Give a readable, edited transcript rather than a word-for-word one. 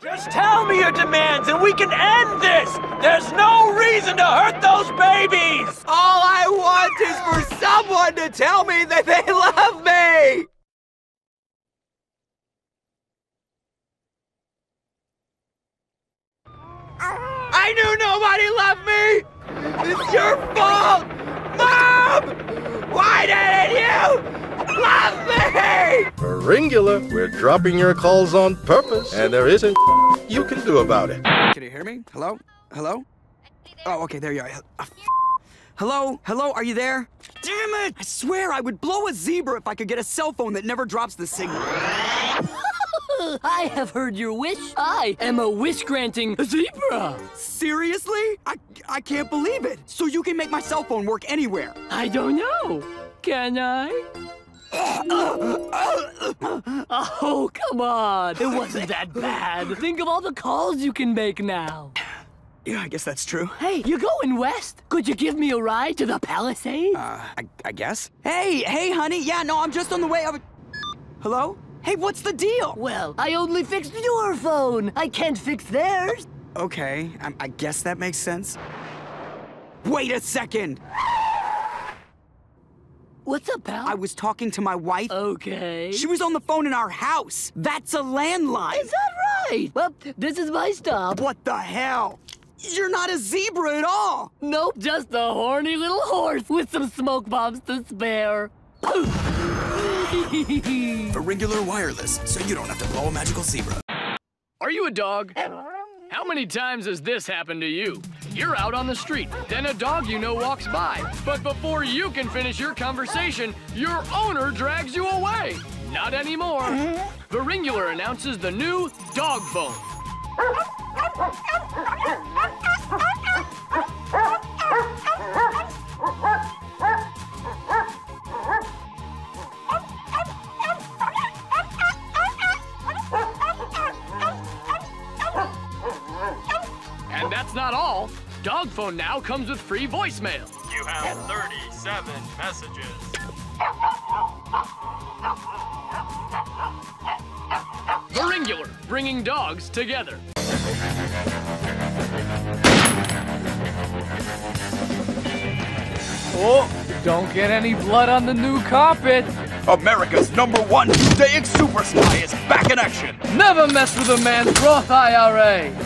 Just tell me your demands and we can end this! There's no reason to hurt those babies! All I want is for someone to tell me that they love me! I knew nobody loved me! It's your fault! Mom! Why didn't you love me? Veringular, we're dropping your calls on purpose, and there isn't you can do about it. Can you hear me? Hello? Hello? Oh, okay, there you are. Hello? Hello, are you there? Damn it! I swear I would blow a zebra if I could get a cell phone that never drops the signal. I have heard your wish. I am a wish-granting zebra. Seriously? I can't believe it. So you can make my cell phone work anywhere. I don't know. Can I? Oh, come on. It wasn't that bad. Think of all the calls you can make now. Yeah, I guess that's true. Hey, you going west? Could you give me a ride to the Palisades? I guess. Hey, honey. Yeah, no, I'm just on the way. Hello? Hey, what's the deal? Well, I only fixed your phone. I can't fix theirs. Okay, I guess that makes sense. Wait a second! What's up, pal? I was talking to my wife. Okay. She was on the phone in our house. That's a landline. Is that right? Well, this is my stop. What the hell? You're not a zebra at all. Nope, just a horny little horse with some smoke bombs to spare. Veringular wireless, so you don't have to blow a magical zebra. Are you a dog? How many times has this happened to you? You're out on the street, then a dog you know walks by. But before you can finish your conversation, your owner drags you away. Not anymore. Veringular announces the new dog phone. And that's not all. Dog phone now comes with free voicemail. You have 37 messages. Veringular, bringing dogs together. Oh, don't get any blood on the new carpet. America's #1 Judaic super spy is back in action. Never mess with a man's Roth IRA.